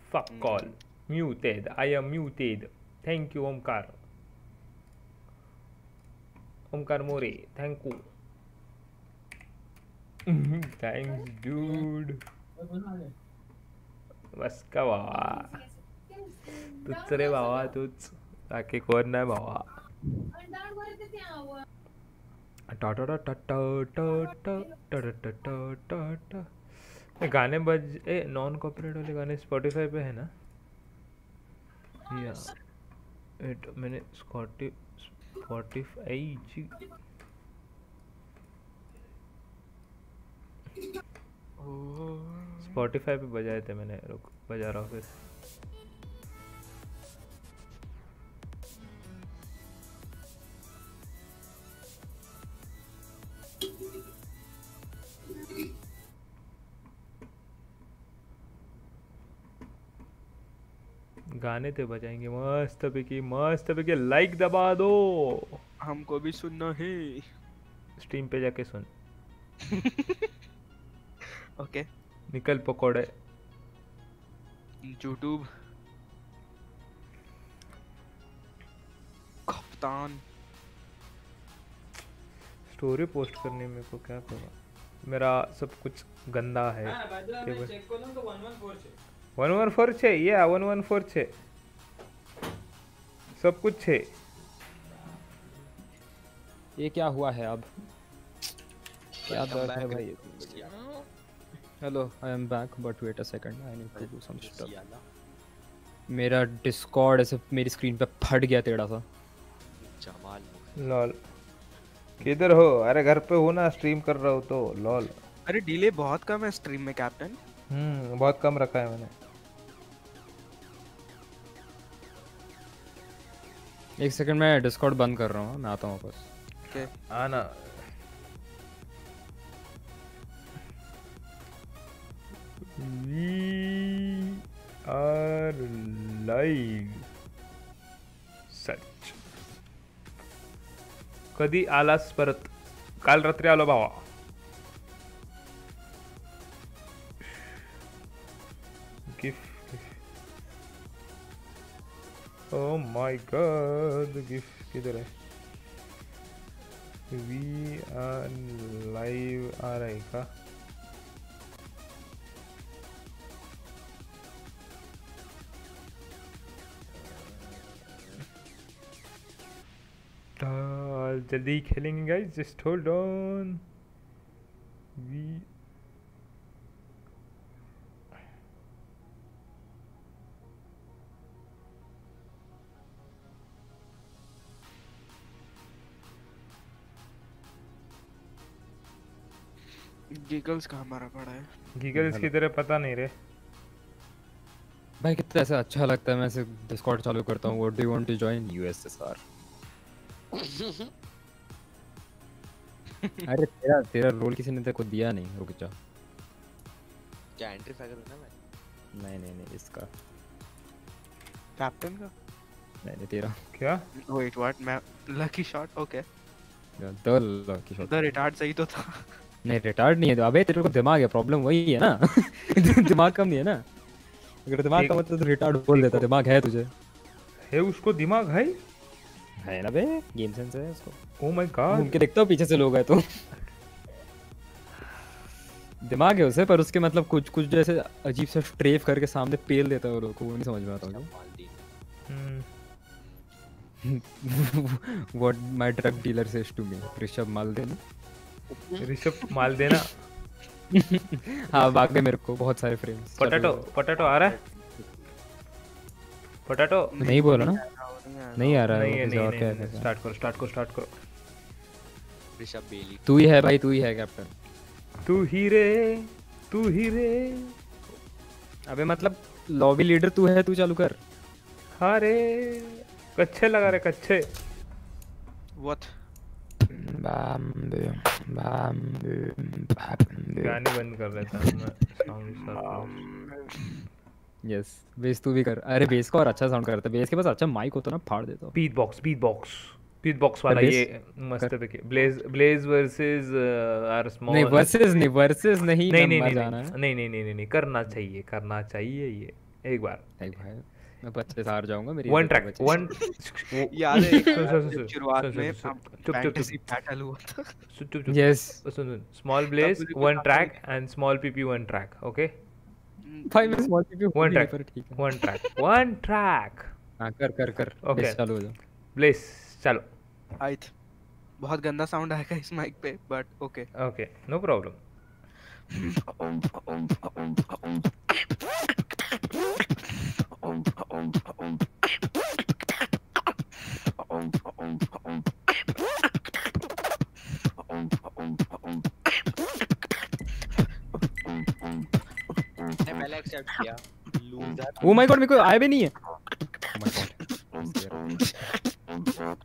Fuck all. Muted. I am muted. Thank you, Omkar. Omkar More. Thank you. Thanks, dude. बस का भावा. तूच रे भावा तूच. बाकी कोण नाही भावा. टा टा टा टा टा टा टा टा टा टा टा. ये गाने बज नॉन कॉपीराइट वाले गाने स्पॉटिफाई पे है ना? या मैंने स्पॉटिफाई स्पॉटिफाई पे बजाए थे मैंने. रुक बजा रहा हूँ फिर. गाने तो बजाएंगे मस्त पे लाइक दबा दो. हमको भी सुनना है. स्ट्रीम पे जाके सुन. ओके. निकल पकोड़े. यूट्यूब. कप्तान. स्टोरी पोस्ट करने में को क्या करूँ. मेरा सब कुछ गंदा है. 114 છે या 114 છે. सब कुछ है. ये क्या हुआ है अब. क्या दर्द है भाई. Hello I am back but wait a second I need to do some stuff. मेरा डिस्कॉर्ड ऐसे मेरी स्क्रीन पे फट गया टेढ़ा सा. लॉल. किधर हो. अरे घर पे हो ना. स्ट्रीम कर रहा हूँ तो लॉल. अरे डिले बहुत कम है स्ट्रीम में कैप्टन. बहुत कम रखा है मैंने. एक सेकंड में डिस्कॉर्ड बंद कर रहा हूँ. मैं आता हूँ वापस. ओके आना. We are live. सच. कधी आलास परत. काल रात्री आलो भावा. Gift. Oh my god. Gift किधर है. We are live आ रहा है का. जल्दी खेलेंगे guys. Just hold on. We giggles कहाँ मारा पड़ा है. गीगल्स की तरह पता नहीं रे. भाई कितना ऐसा अच्छा लगता है. मैं ऐसे डिस्कॉर्ड चालू करता हूँ. What do you want to join USSR. अरे तेरा रोल किसी ने तेरे को दिया नहीं. रुक जा. क्या एंट्री फैगर है ना भाई. नहीं इसका. कैप्टन का. नहीं तेरा. क्या. Wait what. मैं lucky shot. Okay the lucky shot. The retard सही तो था. नहीं रिटार्ड नहीं है. अबे तेरे को दिमाग है. प्रॉब्लम वही है ना. दिमाग कम नहीं है ना. अगर दिमाग कम होता तो रिटार्ड बोल देता. दिमाग है तुझे. है उसको दिमाग है. है ना बे. गेम सेंस है उसको. Oh my god. घूम के देखता हूँ पीछे से लोग हैं तो. दिमाग है उसे. पर उसके मतलब कुछ कुछ जैसे अजीब सा स्ट्रेफ करके सामने पेल देता है वो लोग को. वो नहीं समझ में आता मुझे. What my drug dealer says to me. Rishabh माल देना. ऋषभ माल देना. हाँ भाग गए मेरे को बहुत सारे फ्रेम्स. पोटैटो आ रहा है. पोटैटो नहीं बोला ना. नहीं आ रहा है. नहीं और क्या है. स्टार्ट करो. ऋषभ बेली. तू ही है भाई. तू ही है कैप्टन. तू ही रे. अबे मतलब लॉबी लीडर तू है. तू चालू कर. अरे कच्चे लगा रहे कच्चे. व्हाट. गाने बंद कर देता हूं मैं. यस बेस तू भी कर. अरे बेस का और अच्छा साउंड करता है. बेस के पास अच्छा माइक होता ना फाड़ देता. बीट बॉक्स वाला ये मस्त है. Blaze versus are small. नहीं वर्सेस नहीं. नहीं करना चाहिए ये. एक बार नहीं भाई मैं 25 हार जाऊंगा मेरी वन इज्जत है ट्रैक 25 वन याद है एक सुन जब शुरुआत में चुप फैंटेसी बैटल हुआ था चुप यस सुन स्मॉल ब्लेज मुझे कुछ वन आता track and small PP one track okay भाई मैं स्मॉल पीपी वन हूँ नहीं ट्रैक पर ठीक है वन ट्रैक हाँ कर Okay. बेस चालू हो जाओ ब्लेज चलो आइट बहुत गंदा साउंड आएगा इस माइक पे but okay okay no problem मैंने पहले एक्सेप्ट किया लूजर ओ माय गॉड मेरे को आया भी नहीं है oh my god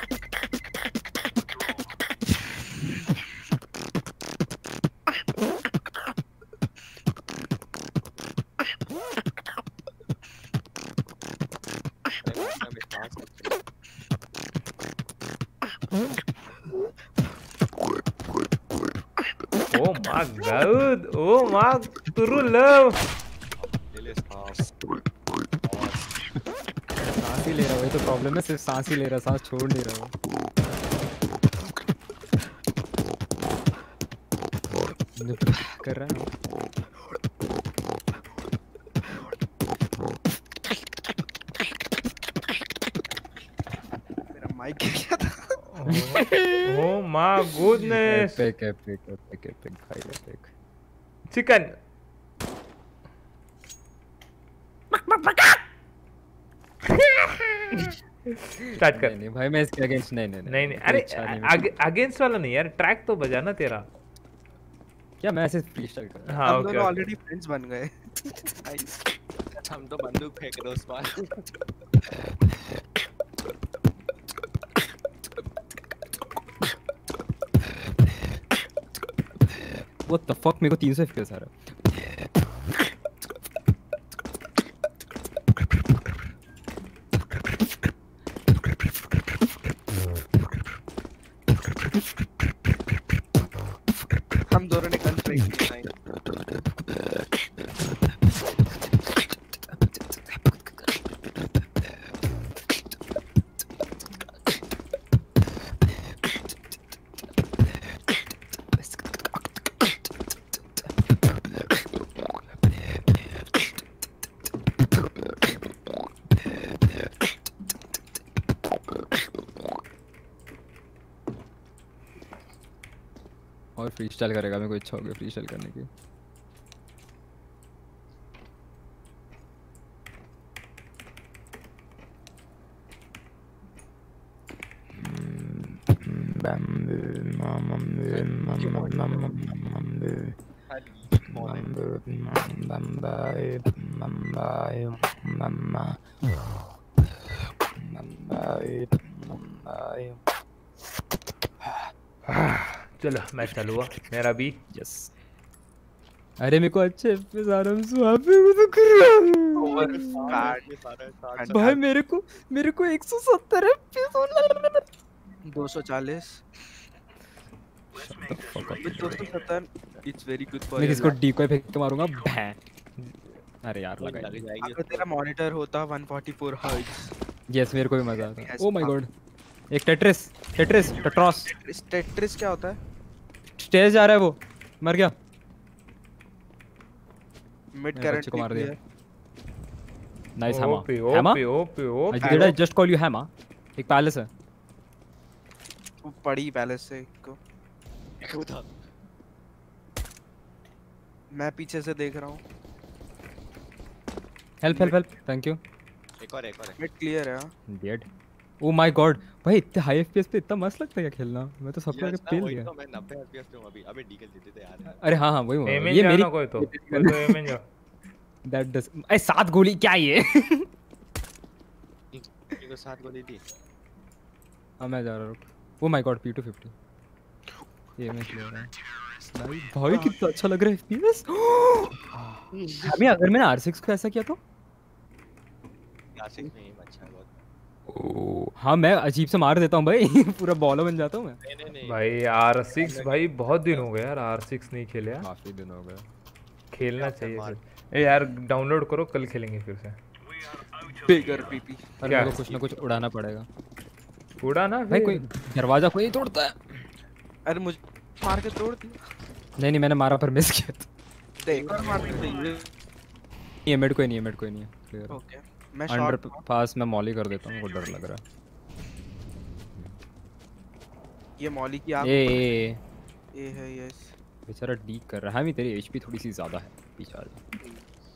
Oh my god! Oh my true love! सांस ही ले रहा हूँ, ये तो प्रॉब्लम है, सिर्फ सांस ही ले रहा, सांस छोड़ नहीं रहा हूँ। कर रहा है मेरा माइक क्या था Oh my goodness! epic भाई epic। Chicken! स्टार्ट कर। नहीं भाई मैं इसके अगेंस्ट नहीं अरे अच्छा नहीं अगेंस्ट वाला नहीं यार, ट्रैक तो बजा ना तेरा। क्या मैं ऐसे फ्रीस्टाइल कर रहा हाँ हम ओके दोनों ऑलरेडी फ्रेंड्स बन गए हम तो बंदूक फेंक रहे उस पार व्हाट द फक, मेरे को 300 FPS आ रहा है। हम दोनों ने गन ट्रेक किया और फ्रीस्टाइल करेगा, मेरे को इच्छा हो गई फ्रीस्टाइल करने की। चलो मैच चालू हुआ मेरा भी। यस अरे मेरे को अच्छे FPS आ रहा है, वहाँ पे वो तो कर रहा हूँ। भाई मेरे को 170 FPS 240 with 270 it's very good for मैं your किसको lap. डीकॉय फेंक के मारूंगा भैं। अरे यार लगा लग जाएगी अगर तेरा मॉनिटर होता 144 हर्ट्ज यस मेरे को भी मजा आता है। Yes, ओ माय हाँ। गॉड एक टेट्रिस टेट्रिस क्या होता है स्टेज जा रहा है, वो मर गया। मिड मेरे करंट बच्चे को मार दिया। Nice Hama OP Hama OP OP did I just call you Hama. एक पैलेस है। पड़ी पैलेस से को मैं पीछे से देख रहा हूँ हेल्प थैंक यू। एक और मिड क्लियर है डेड ओ माय गॉड भाई इतने हाई एफपीएस पे इतना मस्त लगता है क्या खेलना। मैं तो सबको आगे पेल वही दिया। तो मैं 90 FPS पे हूं अभी अबे डीकल जीते थे यार अरे हाँ वही हुआ। एमेन ये जाओ मेरी ना कोई तो एमेन जाओ। दैट डज ए 7 गोली क्या ये इनको 7 गोली दी हां मैं जा रहा हूं। ओ माय गॉड P250 ये मैं खेल रहा हूं भाई कितना अच्छा लग रहा है एफपीएस। अभी अगर मैंने R6 को ऐसा किया तो क्लासिक में अच्छा है बहुत। ओ हाँ मैं अजीब से मार देता हूँ भाई पूरा बॉलर बन जाता हूँ मैं। नहीं भाई R6 भाई बहुत दिन हो गए यार R6 नहीं खेले यार। काफी दिन हो गए। खेलना क्या चाहिए मार- फिर। ए यार डाउनलोड करो, कल खेलेंगे फिर से। Bigger PP. अरे क्या? मेरे को कुछ ना कुछ उड़ाना पड़ेगा उड़ा ना भाई। फिर। कोई दरवाजा कोई तोड़ता है। अरे मुझे मार के तोड़ दिया। नहीं मैंने मारा पर मिस किया था। देख और मार के चाहिए। ये मिड कोई नहीं है, मिड कोई नहीं है, क्लियर। ओके मैं अंडर शॉट पास में मॉली कर देता हूँ, मुझे डर लग रहा ये मॉली की आग है। ए ये है यस। बेचारा डीक कर रहा है। मैं तेरी एचपी थोड़ी सी ज्यादा है, पीछे आ जा।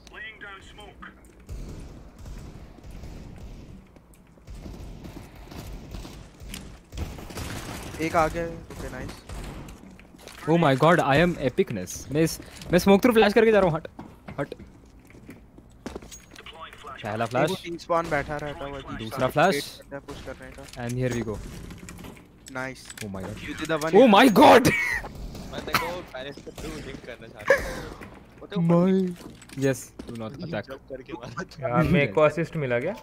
एक आ गया। Okay nice. Oh my god I am epicness. मैं स्मोक थ्रू फ्लैश करके जा रहा हूँ। हट हट। पहला फ्लैश, टीम स्पॉन बैठा रहता है वो। दूसरा फ्लैश पुश करने का। And here we go. Nice. Oh my god, you did the one. Oh my god. मैं देखो पैलेस पे तू लिंक करना चाहता हूं। वो तो my yes do not attack. Jump करके मारा। यार मेरे को असिस्ट मिला क्या?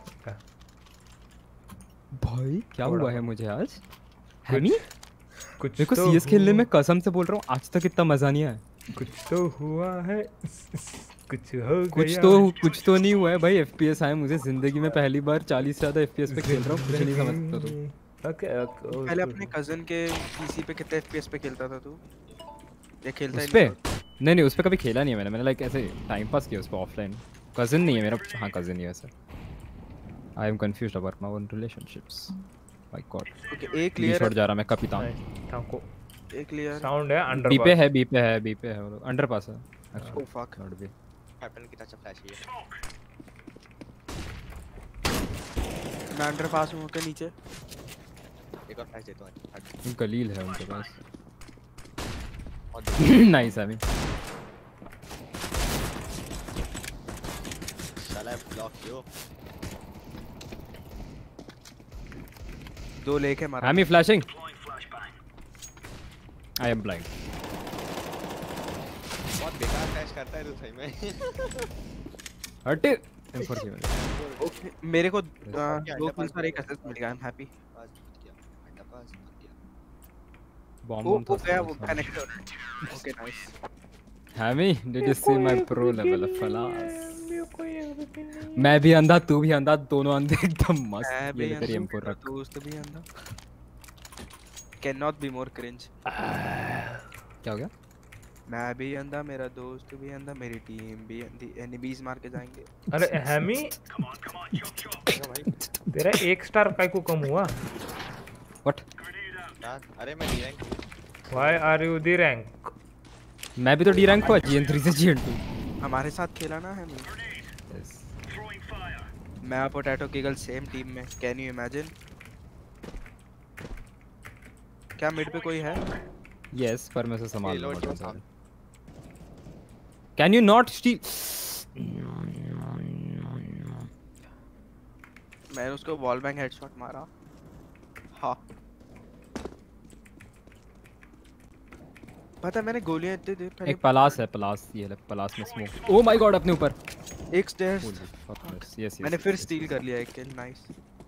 भाई क्या थोड़ा हुआ है मुझे आज? हैमी कुछ मेरे को तो सीएस खेलने हुआ- में कसम से बोल रहा हूँ आज तक इतना मजा नहीं आया। कुछ तो हुआ है, कुछ हो गया। कुछ तो नहीं हुआ है भाई। एफपीएस आए मुझे जिंदगी में पहली बार। 40 से ज्यादा एफपीएस पे खेल रहा हूँ, कुछ नहीं समझता तू। ओके पहले अपने कजन के पीसी पे कितने एफपीएस पे खेलता था तू? ये खेलता उस ही पे नहीं नहीं उस पे कभी खेला नहीं है मैंने लाइक ऐसे टाइम पास किया उस पे ऑफलाइन। कजिन नहीं है मेरा। हाँ कजिन ही है वैसे। I am confused about my own relationships. My god okay एक क्लियर क्लियर छोड़ जा रहा मैं कपितान। थाको एक क्लियर। साउंड है अंडर बी पे है, बी पे है, बी पे है। अंडर पास है oh fuck. Not B. Captain की अच्छा फ्लैश ही है। मैं अंडर पास हूं के नीचे। एक और फ्लैश देता हूं। गलील है उनके पास। और नाइस आई मीन। साला ब्लॉक कियो। दो लेके मारा। I am flashing. I am blind. बहुत बेकार फ्लैश करता है तू सही में। हट M4 की वजह। ओके मेरे को अंडर दो पास किल्स और एक असिस्ट मिल गया। I am happy. पास किया। अंडर पास किया। बॉम्ब वो था गया वो connect. Okay nice. Hammy did you see my pro level of flash? मैं भी अंधा, तू भी अंधा, दोनों अंधे एकदम मस्त। ये ले तेरी M4 रख। दोस्त भी अंधा। Can not be more cringe. क्या हो गया? मैं भी अंधा, मेरा दोस्त भी अंधा, मेरी टीम भी अंधी। एनिमीज मार के जाएंगे। अरे हैमी तेरा 1 स्टार काय को कम हुआ? व्हाट? अरे मैं D rank. Why are you the rank? मैं भी तो डी रैंक हुआ, GN3 से GN2। हमारे साथ खेला ना है। मैं और पोटैटो कीगल सेम टीम में। Can you imagine? क्या मिड पे कोई है? यस पर मैं उसे संभाल Reload लूंगा। your sound. Can you not steal? मैंने उसको वॉल बैंग हेडशॉट मारा। हाँ पता है मैंने गोलियां इतने देर पहले। एक पलास है, पलास ये ले, पलास में स्मोक। ओह माय गॉड अपने ऊपर। एक स्टेयर्स। यस यस मैंने फिर स्टील कर लिया एक किल। नाइस।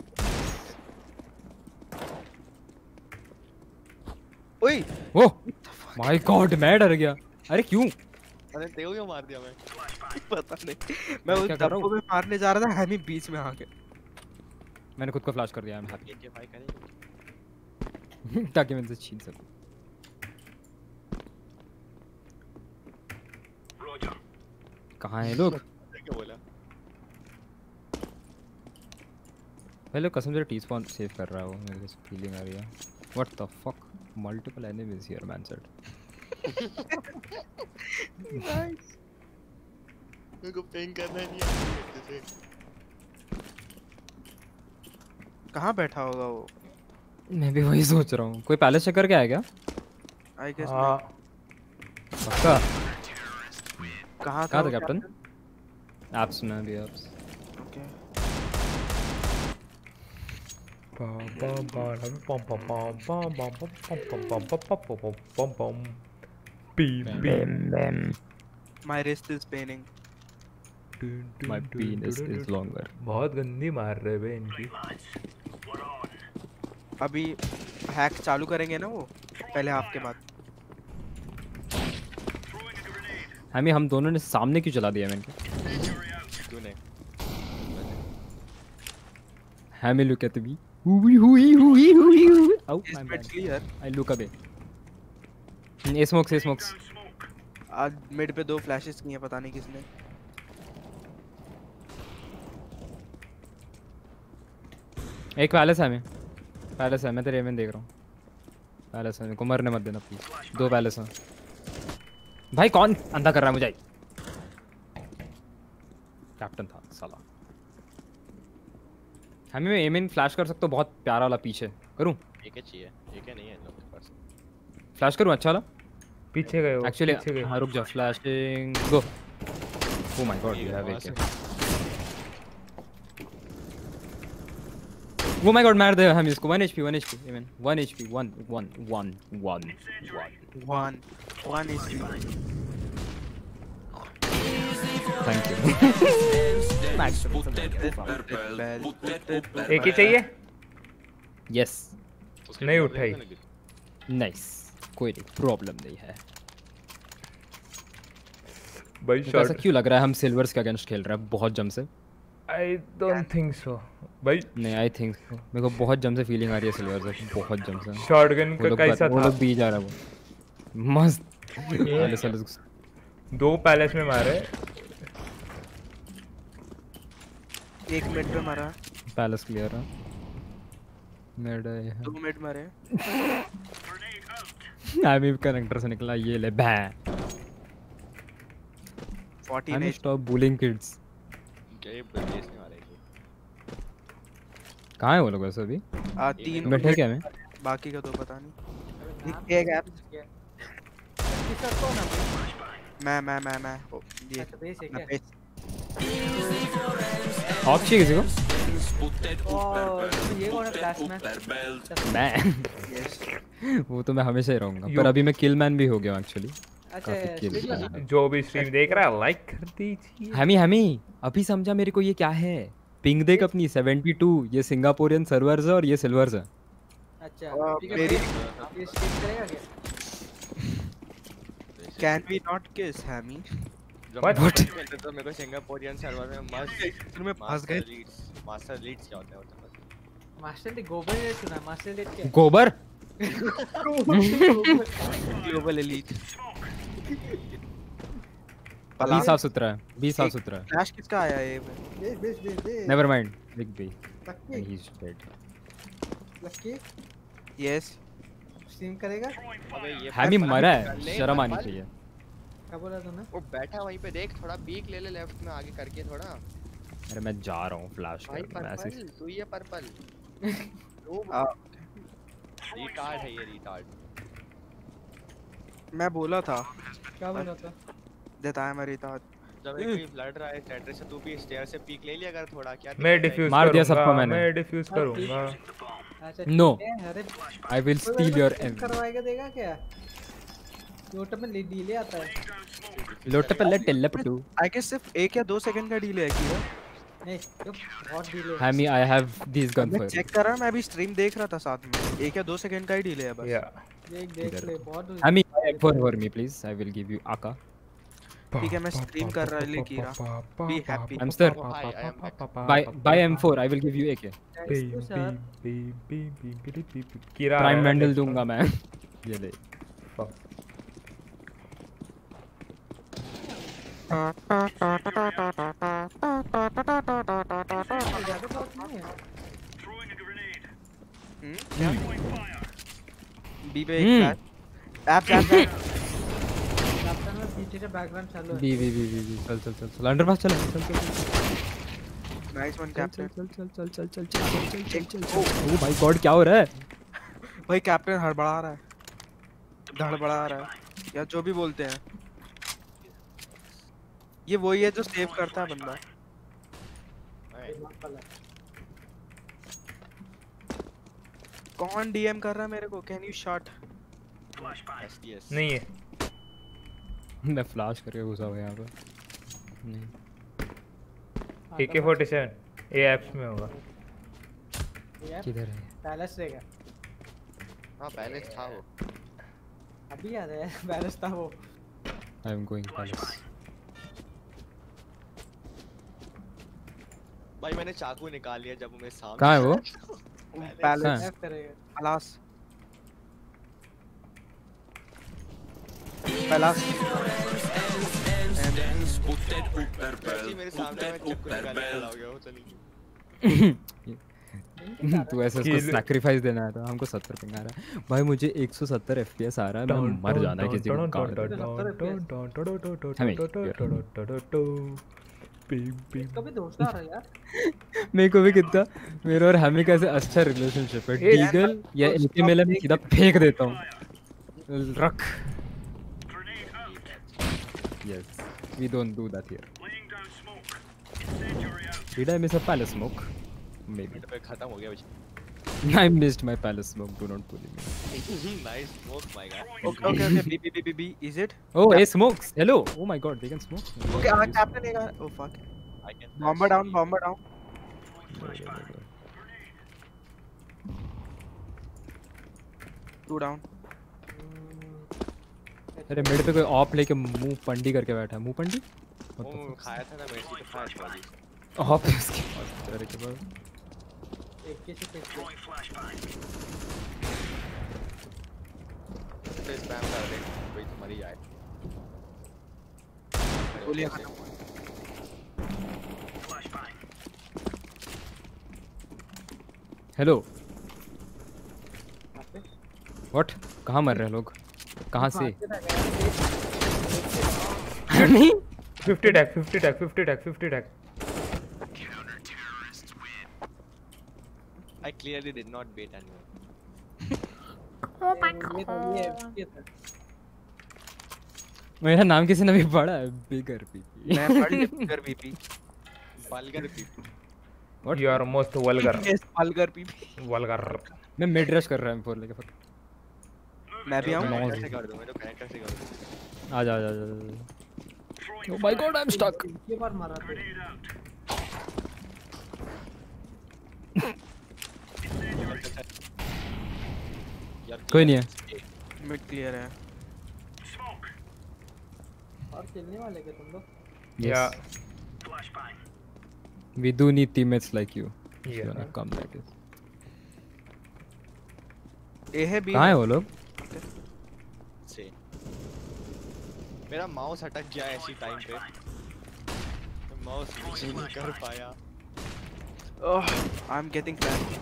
ओए ओह माय गॉड मैं डर गया। अरे क्यों? अरे देव क्यों मार दिया मैं? पता नहीं। मैं उस क्या कर रहा डब्बो में मारने जा रहा था, हैमी बीच में आके। मैंने खुद को फ्लैश कर दिया। आई एम हैप्पी ये भाई करेंगे। ताकि मैं इनसे छीन सकूं। कहाँ हैं लोग? क्या बोला? पहले कसम से टी स्पॉन सेव कर रहा है वो। मेरे को फीलिंग आ रही है। What the fuck? Multiple enemies here man said. Nice. मेरे को पिंग करना ही नहीं आता जैसे। कहाँ बैठा होगा वो? मैं भी वही सोच रहा हूँ। कोई पैलेस चेक करके आया क्या? आई गेस हाँ पक्का? कहाँ कहाँ था कैप्टन? एप्स में भी apps. Okay my wrist is paining. माय penis is longer। बहुत गंदी मार रहे बे इनकी। अभी हैक चालू करेंगे ना वो पहले हाफ के बाद। हमें हम दोनों ने सामने क्यों चला दिया मैंने? तूने हमें लुक एट मी हुई आउ Is I am mid clear? I look away smokes आज मिड पे 2 फ्लैशेस किए पता नहीं किसने। एक पैलेस है मैं तेरे एवन देख रहा हूँ। पैलेस है, मेरे को मरने मत देना प्लीज। 2 पैलेस हैं भाई। कौन अंधा कर रहा है मुझे? कैप्टन था साला। हमें मैं एम इन फ्लैश कर सकता हूँ, बहुत प्यारा वाला पीछे करूँ? एक चाहिए, एक नहीं है इन लोगों के पास। फ्लैश करूँ अच्छा वाला? पीछे गए वो, एक्चुअली पीछे गए। हाँ रुक जा, flashing go. Oh my god you have एक। Oh my god, मार दे हम इसको। 1 HP even 1 HP 1 is thank you. एक ही चाहिए? यस नहीं उठाई। नाइस, कोई नहीं, प्रॉब्लम नहीं है। भाई तो ऐसा शॉट। क्यों लग रहा है हम सिल्वर्स के अगेंस्ट खेल रहे हैं बहुत जम से? आई डोंट थिंक सो भाई। नहीं आई थिंक मेरे को बहुत जम से फीलिंग आ रही है सिल्वर्स से, बहुत जम से। शॉटगन का कैसा वो था? लोग बी जा रहा है वो मस्त। ये चलो 2 पैलेस में मारे। एक मिड पे मारा, पैलेस क्लियर है। मिड है 2 मिड मारे। आई भी कनेक्टर से निकला, ये ले बै। 40 आई में स्टॉप बुलिंग किड्स। ये बेस नहीं मारेगी। कहाँ है वो लोग वैसे अभी? 3 बैठे क्या मैं? बाकी का तो पता नहीं। एक ऐप मैं ओ, ये अच्छा बेस है मैं क्या? पेज ऑफ चाहिए किसी को? और ये कौन है फ्लैश मैन? मैं यस वो तो मैं हमेशा ही रहूंगा, पर अभी मैं किल मैन भी हो गया एक्चुअली। अच्छा काफी किल स्प्लिट किया लगा। है। जो भी स्ट्रीम देख रहा है लाइक कर दीजिए। हमी अभी समझा मेरे को ये क्या है? पिंग देख अपनी 72, ये सिंगापुरियन सर्वर्स है और ये सिल्वर्स है। अच्छा ठीक है, मेरी ये स्किप करेगा क्या? Can we not kiss Hammy? What? तो मेरे को सिंगापुरियन सर्वर में मस्त में फंस गए। मास्टर लीड्स क्या होता है मतलब? मास्टर लीग गोबर ने सुना, मास्टर लीग क्या? गोबर ग्लोबल एलीट। बी साफ सुथरा है, बी साफ सुथरा है। फ्लैश किसका आया ये? Base never mind, big B lucky and he is dead. Lucky yes stream करेगा? अबे ये हमी मरा है, कर ले, शर्म आनी पर- चाहिए। क्या बोला तूने? वो बैठा वहीं पे देख, थोड़ा पीक ले ले लेफ्ट में आगे करके थोड़ा। अरे मैं जा रहा हूँ फ्लैश भाई करने मैं ऐसे। पर्पल, तू ये पर्पल। रिटार्ड है ये रिटार्ड। मैं बोला था क्या बोला था? देता है मेरी तात। जब एक कोई लड़ रहा है टेट्रे से, तू भी स्टेयर से पीक ले लिया कर थोड़ा। क्या मैं दिक्कत है? डिफ्यूज मार दिया सबको करूंगा, मैंने। मैं डिफ्यूज करूंगा। अच्छा No. ठीक है, अरे I will steal your M. करवाएगा देगा क्या? लोटो में डिले आता है। लोटे पे ले टेलप टू। आई गेस सिर्फ 1 या 2 सेकंड का डिले है किया। नहीं तो बहुत डिले है। Hammy I have this gun मैं फॉर। चेक कर रहा, मैं अभी स्ट्रीम देख रहा था साथ में। 1 या 2 सेकंड का ही डिले है बस। या देख ले बहुत Hammy for me please, I will give you AK. ठीक है मैं स्ट्रीम कर रहा ले Kira. Be happy. Hamster. Buy M4, I will give you AK. Kira Prime Vandal दूंगा मैं। ये ले। ज्यादा बहुत नहीं है। बी पे एक फ्लैश। ऐप कैप्टन में पीछे से बैकग्राउंड चालू है। बी चल अंडरपास चल नाइस वन कैप्टन। ओ भाई गॉड क्या हो रहा है? भाई कैप्टन हड़बड़ा रहा है, धड़बड़ा रहा है या जो भी बोलते हैं। ये वही है जो सेव करता है बंदा। कौन डीएम कर रहा है मेरे को? Can you shot? STS नहीं है। मैं फ्लैश करके घुसा हुआ यहाँ पे। नहीं AK-47 ए एप्स में होगा। किधर है? पैलेस रहेगा। हां बैलेंस था वो। अभी याद है बैलेंस था वो। I am going palace. भाई मैंने चाकू निकाल लिया जब मैं सामने कहाँ है वो? पैलेस F करेगा। पलास पलास ऐसे ही मेरे सामने मैं चाकू निकाल के खड़ा हो गया हूँ चलिए तू ऐसे उसको सैक्रिफाइस देना है तो हमको 70 पिंग आ रहा है भाई मुझे 170 FPS आ रहा है मैं मर जाना है किसी को काट कभी दोस्त आ रहा है यार। मेरे को भी कितना मेरा और हमी का ऐसे अच्छा रिलेशनशिप है डीगल या एके मेले में सीधा फेंक देता हूँ रख yes we don't do that here did I miss a palace smoke maybe पे खत्म हो गया बच्चे I missed my palace smoke do not bully me nice smoke my god okay B is it oh hey smokes hello oh my god they can smoke okay captain ega oh fuck I can bomber down 2 down अरे मेरे पे कोई op लेके मुंह पंडी करके बैठा है मुंह पंडी वो खाया था ना मैंने तो खाया था अभी ऑप है उसके पास अरे के बाद एक के से फेंक पे स्पैम कर दे कोई तो मर ही जाए गोलियां खत्म हेलो व्हाट कहाँ मर रहे हैं लोग कहाँ से नहीं 50 tag I clearly did not bait anyone मेरा नाम किसी ने भी पढ़ा है बिगर पीपी मैं पढ़ लिया bigger BP vulgar people What? You are most vulgar. yes vulgar BP Vulgar. मैं मिड रश कर रहा हूँ फोर लेके फक मैं भी आऊं नौ कैसे कर दूं मैं तो कनेक्टर से कर दूं आ oh my god I am stuck ये बार मारा था। यार कोई नहीं है मिड क्लियर है और खेलने वाले क्या तुम लोग? Yeah. we do need teammates like you if you Yeah. wanna come like this ए है बी कहाँ है वो लोग से मेरा माउस अटक गया ऐसी टाइम पे माउस नीचे नहीं कर पाया आई एम गेटिंग फ्लैश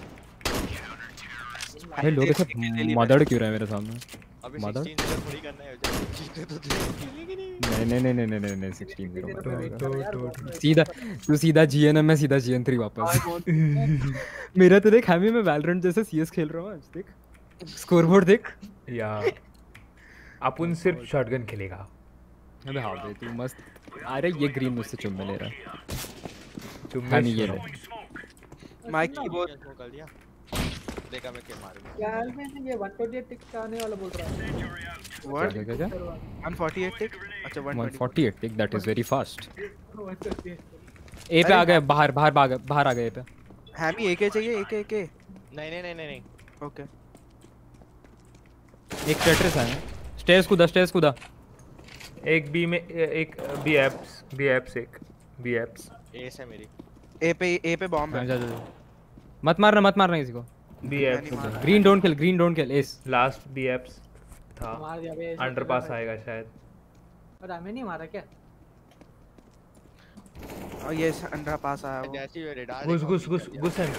भाई लोग ऐसे मदड़ क्यों रहे हैं मेरे सामने अभी Mother? 16 जीरो थोड़ी करना है जब जीते तो खेलेंगे नहीं नहीं 16 0 सीधा तू सीधा GNM में सीधा GN3 वापस मेरा तो देख हमें मैं वैलोरेंट जैसे CS खेल रहा हूँ आज देख स्कोरबोर्ड देख Yeah. अपन सिर्फ शॉटगन खेलेगा. अबे हाँ भाई तू मस्त अरे ये ग्रीन मुझसे चुम्मे ले रहा है तुम हाँ नहीं ये ले माय कीबोर्ड स्मोक कर दिया देखा मैं क्या मारूंगा यार मैंने ये 128 टिक का आने वाला बोल रहा है। व्हाट क्या 148 टिक अच्छा 120 148 tick that is very fast 128 A पे आ गए बाहर आ गए ए पे हैमी एके चाहिए एके नहीं ओके एक टेट्रिस है स्टेयर्स कूदा एक बी में एक बी एप्स एस है मेरी ए पे बॉम्ब है जा मत मारना किसी को B apps green don't kill as last B apps था. मार दिया बे। अंडरपास आएगा शायद. और हमें नहीं मारा क्या? और ये अंडर पास आया वो जैसे ही रेडार घुस है.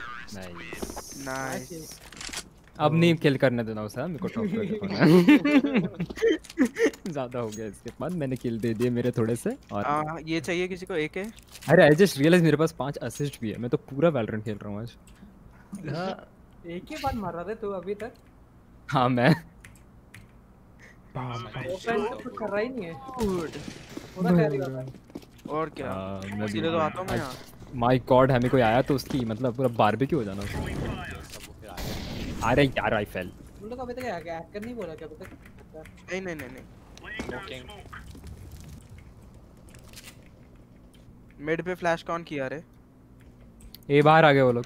नाइस अब नहीं किल करने देना उसे मेरे को टॉप कर ज्यादा हो गया इसके बाद मैंने किल दे दिए मेरे थोड़े से और ये चाहिए किसी को एके अरे आई जस्ट रियलाइज मेरे पास 5 असिस्ट भी है मैं तो पूरा वैलोरेंट खेल रहा हूं आज एक ही बार मार रहा था तू अभी तक। हां मैं ओपन तो कुछ कर रहा ही नहीं है। पूरा तैयारी कर रहा है। और क्या मैं सीधे तो आता हूं मैं यहां माय गॉड हमें कोई आया तो उसकी मतलब पूरा बारबेक्यू हो जाना उसका अरे यार आई फेल तुम लोग अभी तक हैकर नहीं बोला क्या अभी तक? नहीं मिड पे फ्लैश कौन किया रे ए बाहर आ गए वो लोग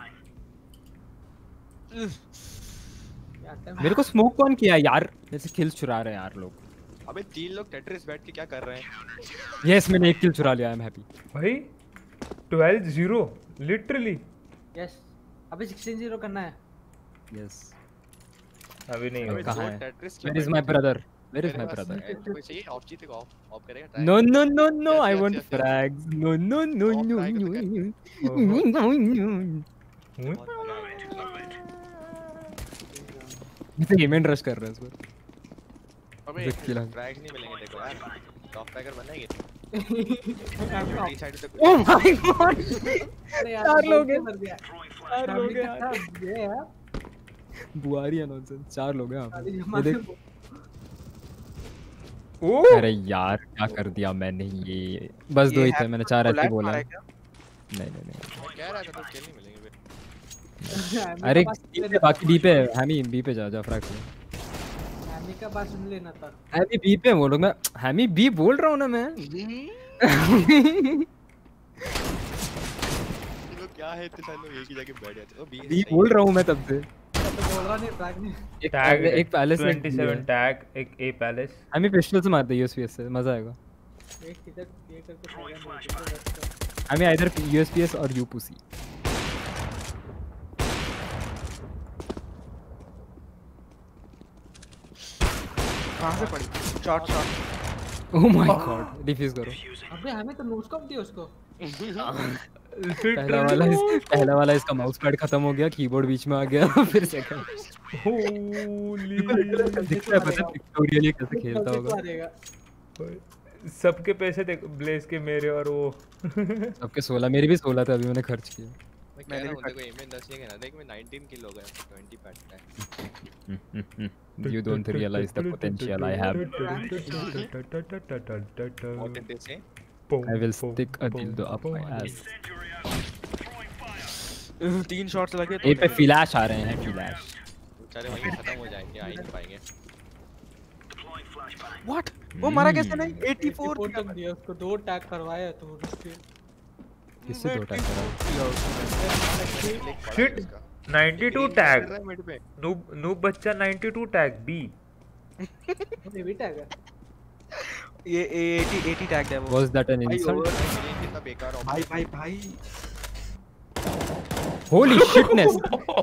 मेरे को स्मोक कौन किया यार मेरे से किल्स चुरा रहे हैं यार लोग अबे 3 लोग टेट्रिस बैठ के क्या कर रहे हैं यस मैंने एक किल चुरा लिया आई एम हैप्पी भाई 12-0 लिटरली। यस अभी 16-0 करना है। यस अभी नहीं अबे होगा। कहाँ जो है? टेट्रिस क्यों Where is बैठा my है? brother? Where is मेरे my पास brother? है, कोई चाहिए ऑफ जीते को ऑफ करेगा try. No no no no! Yes, I yes, want yes, yes. frags. No no no Off no try no करके no ओहो। no no. हुई? बहुत मजा आएगा। इसे हेमेंट रश कर रहा है इस पर। अबे देख के लग। ट्रैक्स नहीं मिलेंगे देखो यार। टॉप ट्रैकर बनेंगे। अरे टी साइड तक। Oh my god! यार चार लोग हैं। मर गया। चार लोग हैं यार। ये यार बुआरी है नॉनसेंस। 4 लोग हैं यहाँ शादी पे। जमा ये के देख। ओ अरे यार क्या कर दिया मैंने ये। बस 2 ही थे मैंने 4 ऐसे ही बोला। नहीं नहीं नहीं। कह रहा था तो खेल नहीं मिलेंगे फिर। अरे B पे बाकी B पे हामी B पे जा फ्रैग पे। हामी का बात सुन लेना था। हामी B पे बोलो मैं हामी B बोल रहा हूँ ना मैं। ये लोग क्या है इतने सारे लोग एक ही जगह बैठ जाते हैं। ओ B बी बोल रहा हूँ मैं तब से। तो बोल रहा नहीं फ्रैग नहीं। टैग एक पैलेस 27 टैग एक ए पैलेस। हामी पिस्टल से मारते हैं USPS से मजा आएगा। एक किधर ये करके फायदा नहीं। हामी आइदर USPS और यू पुसी। कहां से पड़ी? Shot shot. Oh my god defuse करो। अबे हमें तो नोस्कोप दिया उसको। पहला वाला इसका माउस पैड खत्म हो गया कीबोर्ड बीच में आ गया फिर सेकंड होली दिखता है पता पिक्टोरियल कैसे खेलता होगा। सबके पैसे देख ब्लेज के मेरे और वो सबके 16 मेरे भी 16 थे अभी मैंने खर्च किए। मैं कह रहा हूं देखो एम 10 ये ना देख मैं 19 किल हो गया 20 पैट है। You don't realize the potential I have. What did they say? I will stick a dildo up my ass. 3 shots लगे ए पे फ्लैश आ रहे हैं फ्लैश। बेचारे वहीं खत्म हो जाएंगे आ ही नहीं पाएंगे। व्हाट? वो मारा कैसे नहीं? 84 84 तक दिया उसको 2 टैग करवाया तो उसके किससे 2 टैग करा? शिट 92 टैग मिड पे नूब बच्चा 92 टैग बी। ये भी टैग है। ये 80 टैग है वो। Was that an भाई insult? ओवर कितना बेकार ऑप्शन। भाई भाई भाई Holy shitness!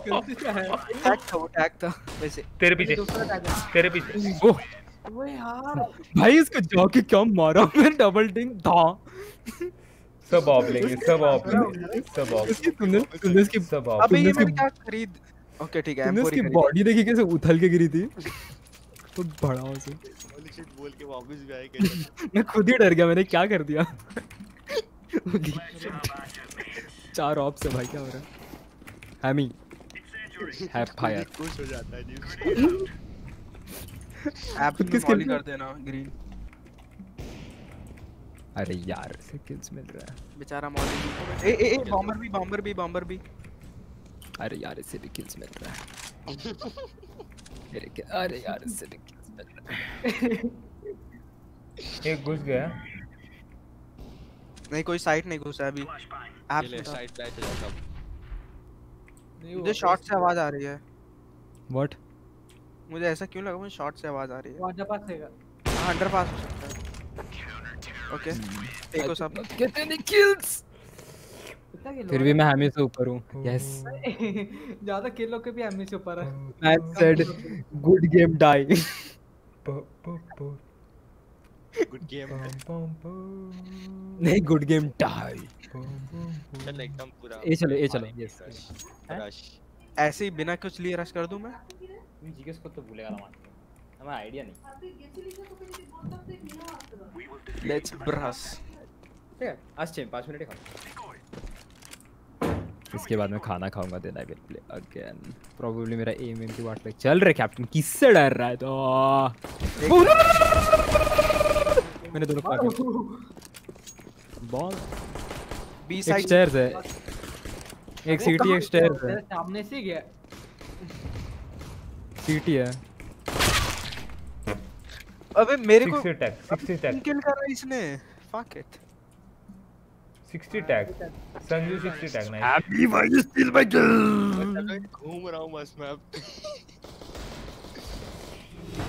टैग था वैसे। तेरे पीछे दूसरा टैग है। तेरे पीछे ओह ओए यार भाई इसको जाके क्या मारा मैं डबल टिंग था। सब ऑफ लेंगे सब ऑफ लेंगे सब ऑफ तुमने इसकी सब ऑफ। अबे ये तुमने मैंने क्या खरीद। ओके ठीक है तुमने M4 इसकी ही खरीद। बॉडी देखी कैसे उथल के गिरी थी तो बड़ा से होली शिट बोल के वापस भी आएगा। मैं खुद ही डर गया मैंने क्या कर दिया। 4 ऑफ से भाई क्या हो रहा है। हामी हैव फायर खुश हो जाता है जी। ऐप खुद में किसके मॉली लिए? कर देना ग्रीन। अरे यार इसे किल्स मिल रहा है। बेचारा मॉली। ए बॉम्बर भी। अरे यार इससे भी किल्स मिल रहा है। अरे यार इससे भी किल्स मिल रहा है। एक घुस गया। नहीं कोई साइट नहीं घुसा अभी। ऐप ले में था। साइड पे चला सब। मुझे शॉट से आवाज आ रही है। व्हाट? मुझे ऐसा क्यों लगा मुझे शॉट से आवाज आ रही है। वो अंडर पास रहेगा। अंडर पास हो सकता है। ओके देखो सब। कितने किल्स कितना किल फिर भी मैं हामी से ऊपर हूँ। यस ज्यादा किल होके भी हामी से ऊपर है। I said good game die. Good game. नहीं good game die. चल एकदम पूरा ए चलो यस रश। ऐसे ही बिना कुछ लिए रश कर दूं मैं। जीके को तो भूलेगा ना हमें आईडिया नहीं। Let's brush. ठीक है आज 5 मिनट ही खाओ। इसके बाद मैं खाना खाऊंगा then I will play again probably मेरा एम की बात लग चल रहा कैप्टन किससे डर रहा है तो मैंने दोनों फाड़ बॉल बी एक साइड स्टेयर्स है एक सीटी एक स्टेयर्स है तेरे सामने से गया। सीटी है। अबे मेरे को 60 टैग किल करा इसने। Fuck it. 60 tag Sanju 60 tag nice. Happy why still my girl मैं घूम रहा हूं बस मैं अब।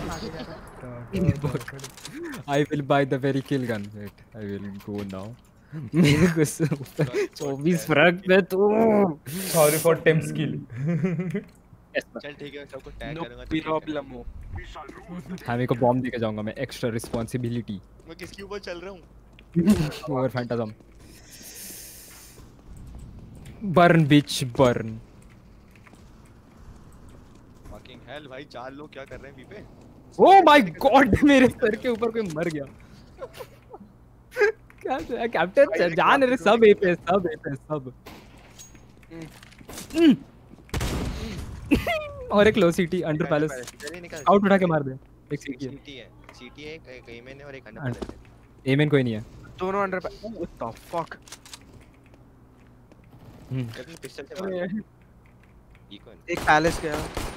I will buy the very kill gun. Wait, I will go now. मेरे को 24 फ्रैग पे तू सॉरी फॉर टेम्स किल। चल ठीक है, सबको टैग नो करूंगा तो ठीक है। प्रॉब्लम। हामी को बॉम्ब देके जाऊंगा मैं, एक्स्ट्रा रिस्पांसिबिलिटी मैं किसके ऊपर चल रहा हूँ? Over phantasm. Burn bitch burn. Fucking hell भाई, 4 लोग क्या कर रहे हैं बी पे? ओ माय गॉड, मेरे सर के ऊपर कोई मर गया। क्या कैप्टन जान रे, सब ए पे सब सब। और एक लो सिटी अंडर पैलेस, आउट उठा के मार दे। एक सिटी है, सीटी है, एक एमएन है और एक अंडर पैलेस है। एमएन कोई नहीं है। दोनों अंडर। What the fuck. कभी पिस्टल से मार। ये कौन? एक पैलेस गया।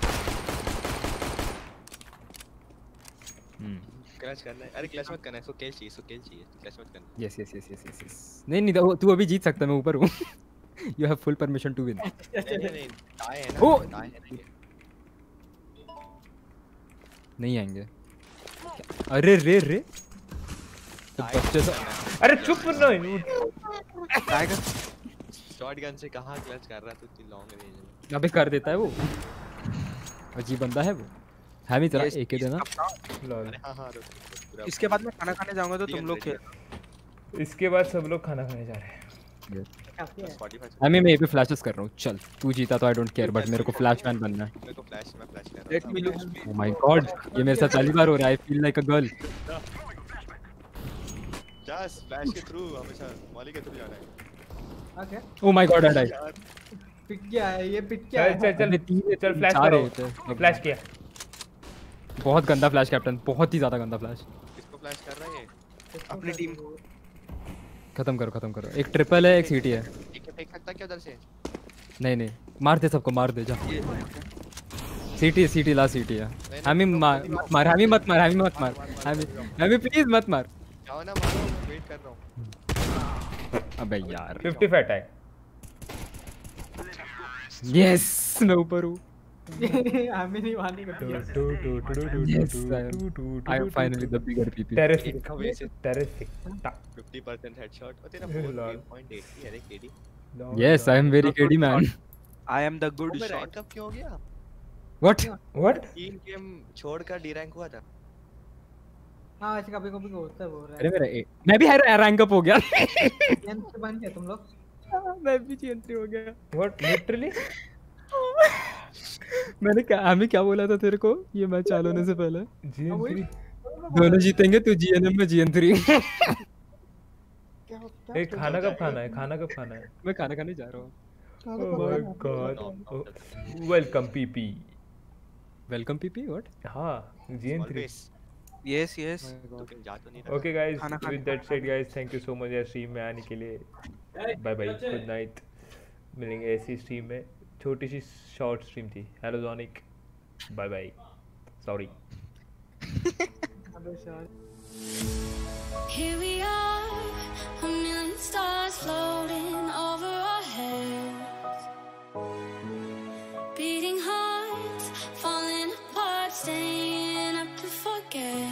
क्लच करना है। अरे क्लच मत करना, इसको किल चाहिए, क्लच मत करना। Yes yes yes yes yes. नहीं तू अभी जीत सकता है, मैं ऊपर हूँ। You have full permission to win. नहीं टाई है ना, ओ! टाई है ना। नहीं आएंगे। अरे रे रे, तो बच्चे तो अरे चुप नहीं। टाइगर शॉटगन से कहां क्लच कर रहा तू इतनी लॉन्ग रेंज में? अबे कर देता है वो, अजीब बंदा है वो। हामी तेरा एक ही देना। लॉल। अरे हां रुक। इसके बाद मैं खाना खाने जाऊंगा तो तुम लोग खेल। इसके बाद सब लोग खाना खाने जा रहे हैं। हामी मैं ये पे फ्लैशेस कर रहा हूँ। चल तू जीता तो आई डोंट केयर, बट मेरे को फ्लैश मैन बनना है। मेरे को फ्लैश कर रहा लेट था। Me look. Oh my god, ये मेरे साथ पहली बार हो रहा है। I feel like a girl. Just flash के थ्रू हमेशा मॉली के थ्रू जाना है। Okay oh my god I died. Pit क्या है ये, पिट क्या है? चल फ्लैश करो। फ्लैश किया। बहुत गंदा फ्लैश कैप्टन, बहुत ही ज्यादा गंदा फ्लैश। किसको फ्लैश कर रहा है ये? अपनी टीम खत्म करो। एक ट्रिपल है, एक सीटी है। ठीक है, फेंक सकता क्या उधर से? नहीं मार दे सबको, मार दे जा। सीटी लास्ट सीटी है। हामी मार, हामी मत मार, हामी प्लीज मत मार। जाओ ना, मारो, मैं वेट कर रहा हूं। अबे यार 55 अटैक। यस, मैं ऊपर हूँ। हमें नहीं मारने का। Yes, I am finally the bigger PP. Terrific. 50% headshot और तेरा लॉल। 4.80 अरे KD. Yes, I am very KD man. I am the good मैं शॉट। रैंक अप क्यों हो गया? What? व्हाट? 3 गेम छोड़कर डी रैंक हुआ था। हाँ ऐसे कभी कभी होता है वो। अरे मेरा मैं भी रैंक अप हो गया। गेम से बन गया तुम लोग। मैं भी G3 हो गया। What literally? मैंने हमें क्या बोला था तेरे को ये मैच चालू होने से पहले? GN3 दोनों जीतेंगे, तू GNM में GN3। एक खाना कब खाना है? मैं खाना खाने जा रहा हूँ। Oh my god. Welcome PP. Welcome PP what? हाँ GN3। यस तो कहीं जा तो नहीं रहा। ओके गाइस, खाना with that said guys, thank you so much यार स्ट्रीम में आने के लिए। Bye bye, good night. मिलेंगे ऐसी स्ट्रीम में। छोटी सी शॉर्ट स्ट्रीम थी। Hello Jonik, bye bye, sorry. Here we are, a million stars floating over our heads, beating hearts, falling apart, staying up to forget.